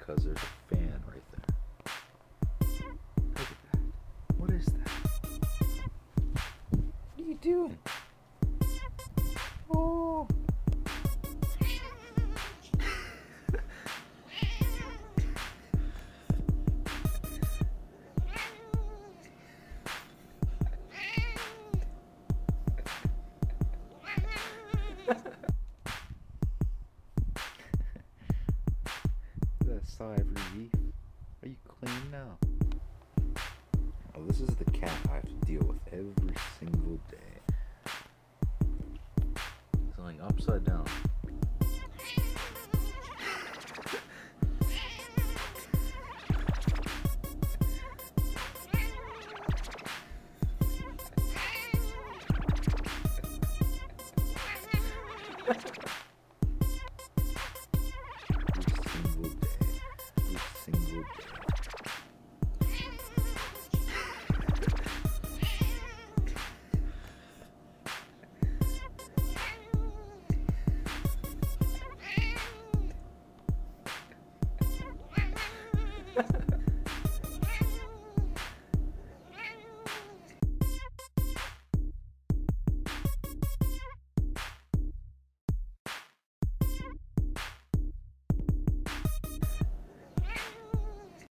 because there's a fan right there. Look at that. What is that? What are you doing? Oh. That sigh of relief. Are you clean now? Oh, this is the cat I have to deal with every single day. It's lying upside down. Ha ha.